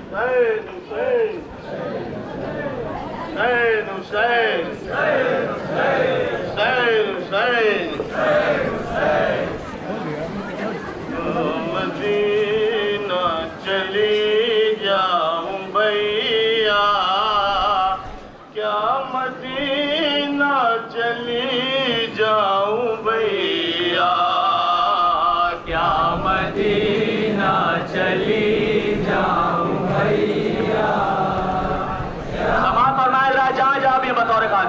Medina चली जाऊं भैया, क्या मदीना चली जाऊं भैया, क्या मदीना चली जाऊं भैया। समाज फरमाए जहाँ जहाँ भी बतौर खास,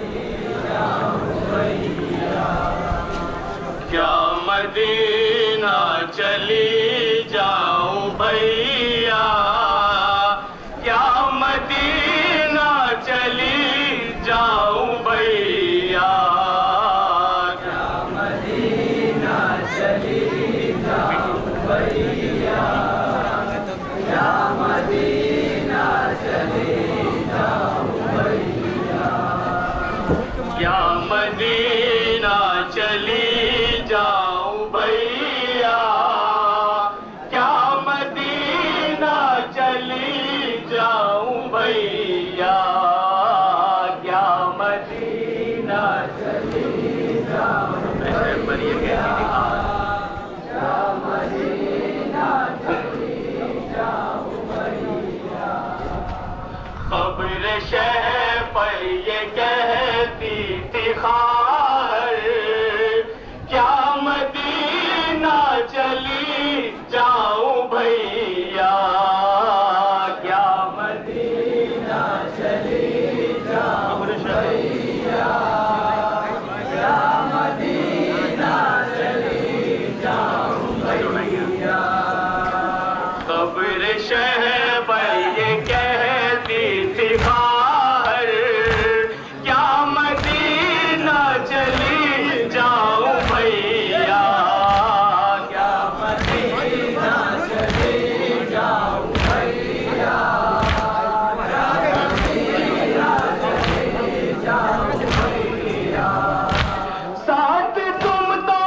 क्या मदीना चली जाऊं भैया, क्या मदीना चली जाऊं भैया, क्या मदीना चली जाऊं भैया, क्या मदीना चली जाऊं भैया, क्या मदीना चली जाऊं भैया, क्या मदीना चली जाऊं भैया, क्या मदीना चली जाऊं भैया, क्या मदीना चली जाऊं भैया। खबर शहर पर ये कहती थी खार, क्या मदीना चली जाऊं भैया, क्या मदीना चली जाऊं भैया, क्या मदीना चली जाऊं भैया। खबर शहर पर ये कहती थी खार, क्या मदीना चली जाऊं भैया, क्या मदीना चली जाऊं भैया, क्या मदीना चली जाऊं भैया। साथ तुम तो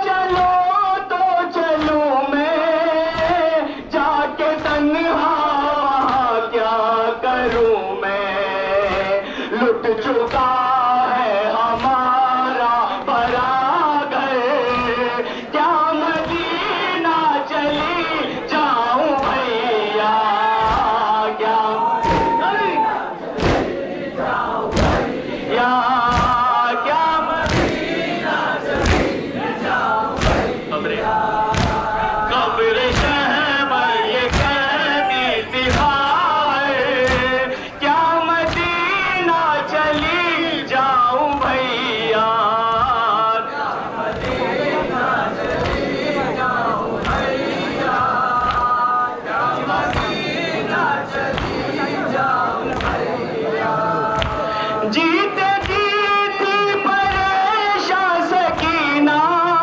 चलूं मैं, जाके तन्हा क्या करूं मैं, लुट चुका है हमारा भरा घर, क्या मदीना चली जाऊं भैया, क्या मदीना चली जाऊं भैया, क्या मदीना चली जाऊं भैया। कब्र शहर ये कहती थी हाय, क्या मदीना चली जाऊं भैया, क्या मदीना चली जाऊं भैया, क्या मदीना चली जाऊं भैया। जीते जीती परेशान सकीना,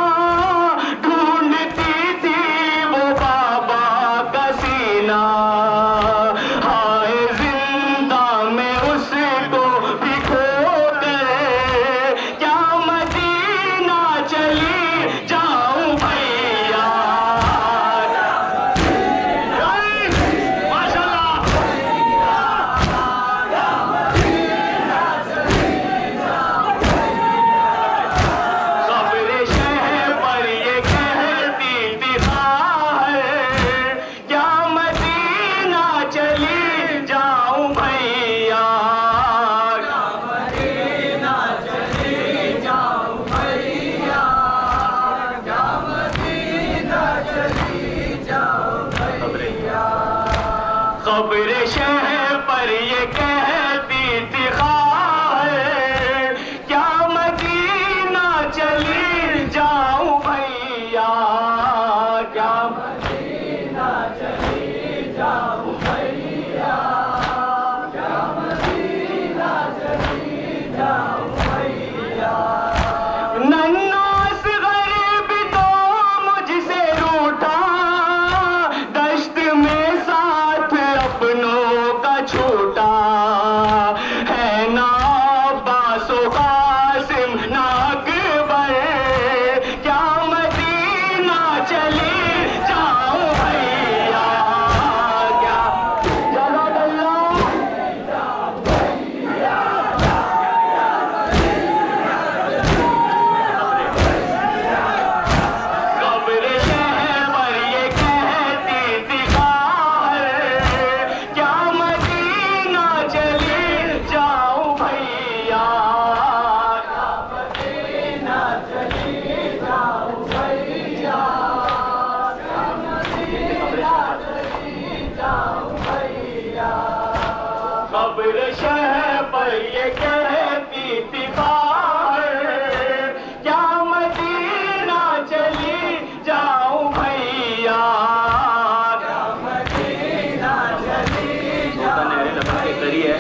ढूंढती थी वो बाबा का सीना, हाय जिंदा में उसको भिगो कर, क्या मदीना चली जाऊं भैया, माशाल्लाह। खबर शहर पर ये कहती थी खार, क्या मदीना चली जाऊं भैया, क्या मदीना चली जाऊं भैया, क्या मदीना चली जाऊं भैया। खबर शहर पर ये कहती थी खार, क्या मदीना चली जाऊं भैया, क्या मदीना चली जाऊं भैया, क्या मदीना चली जाऊं भैया। नन्ना असग़र भी तो मुझसे रूठा, दश्त में साथ अपनों का छूटा, है ना अब्बास व क़ासिम ना अकबर, क्या मदीना चली जाऊं भैया, क्या कब्र शह पर ये कहती थी बाहर, क्या मदीना चली जाऊं भैया, क्या मदीना चली जाऊं। नहरे लबन के करी है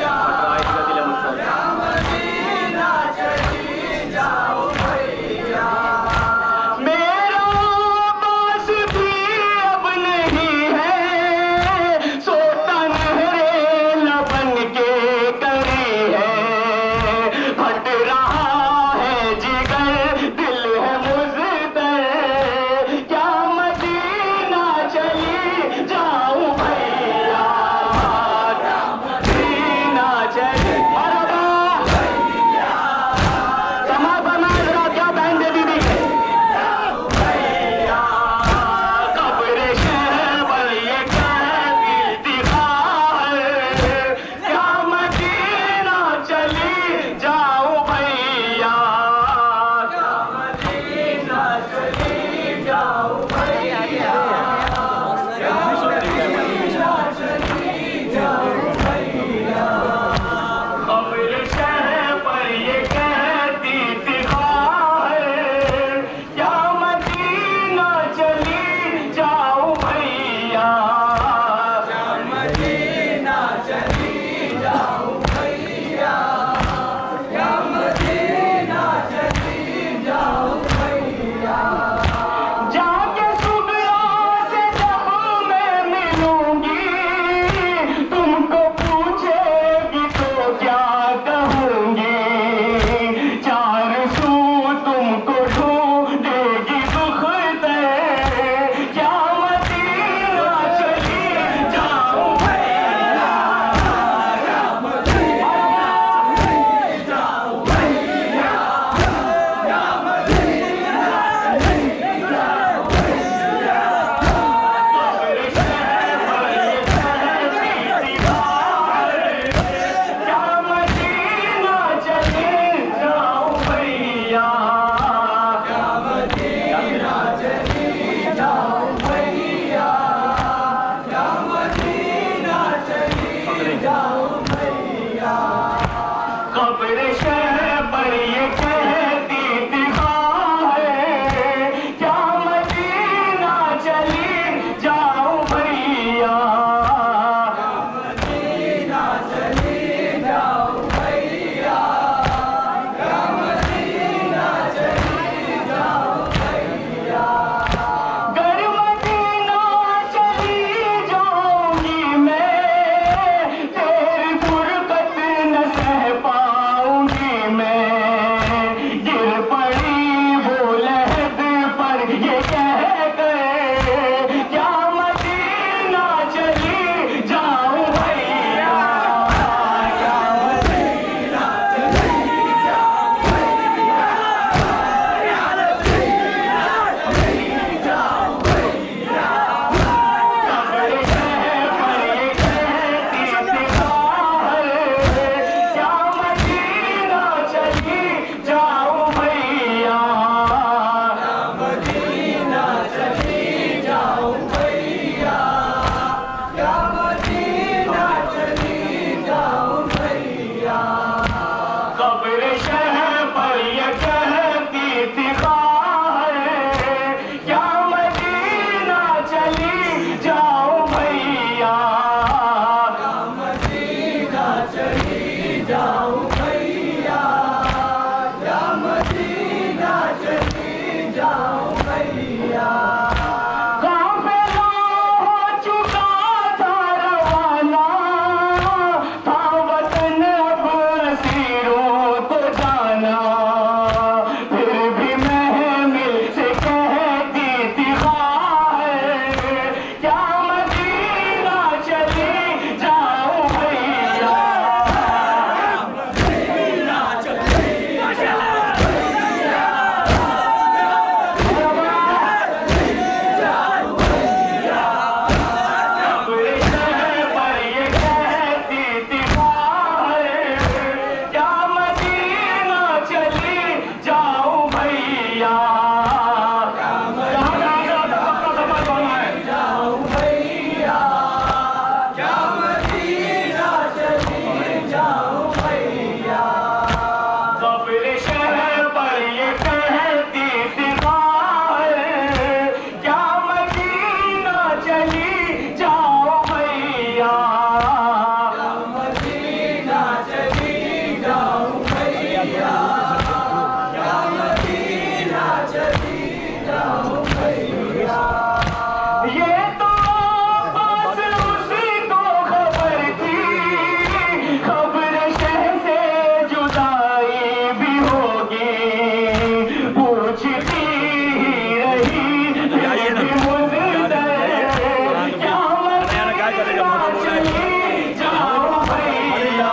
मदीना चली जाओ भैया।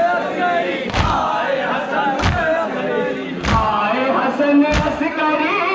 हसन अस्करी